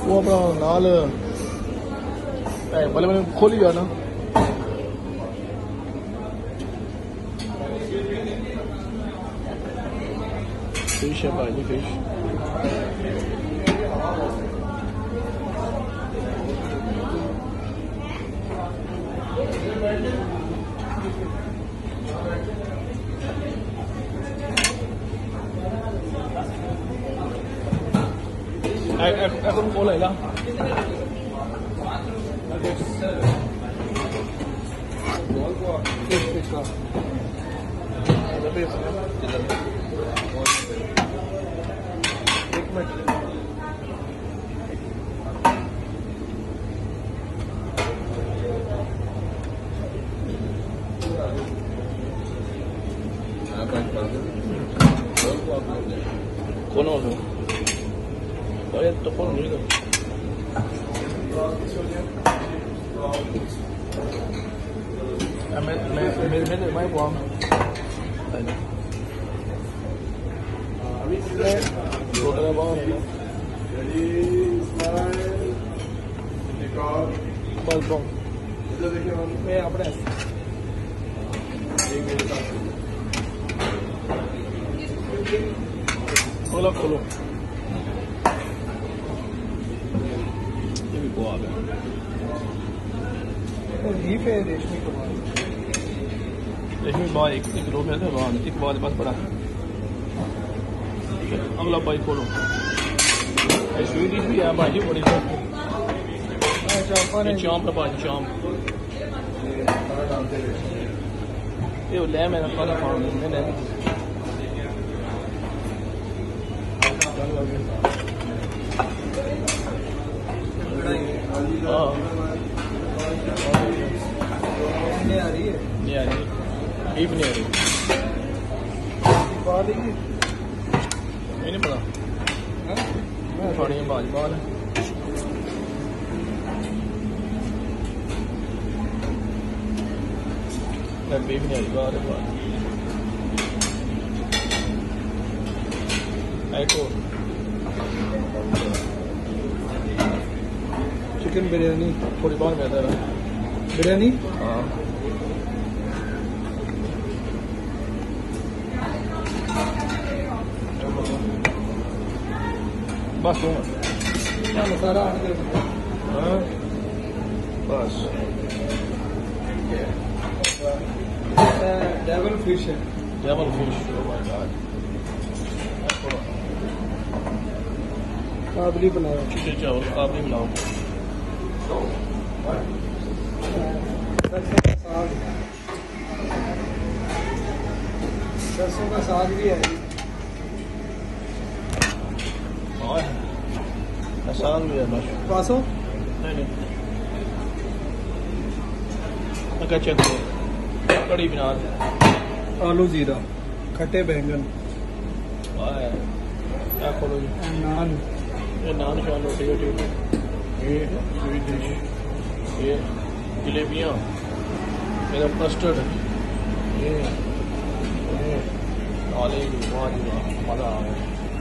वो अपना नाल भले मैंने खोली जा ना फिश है भाई फिश এখন বলে না conoco. Todavía tocó lo único. Me mai buon. Roda da buon. बस बॉम मैं अपने खोलो खोलो ये भी बहुत है डीप है रेशमी कबाब रेशमी बाल एक रो में था वहाँ एक बाल बस बड़ा ठीक है अगला बाई खोलो स्वीट डिश भी है भाजी बड़ी सी चांप है भाजी चांप ये ले मैंने खाना खाना मैंने नहीं आ रही है बीफ नहीं आ रही नहीं पता थोड़ी बाल बाल बीफ नहीं आ रही बाल बाल चिकन बिरयानी थोड़ी बार में आता है बिरयानी हाँ बस मसाला हाँ बस डेवल फिश है devil fish oh my god काबली बनाओ चिकन चावल काबली बनाओ सरसों का साग भी है साग भी है पासो नहीं क्या चेक कड़ी बना आलू जीरा खट्टे बैंगन क्या खोलो नान ये नान शान रोटी रोटी ये स्वीट डिश ये जलेबियाँ मेरा कस्टर्ड ये मज़ा आ गया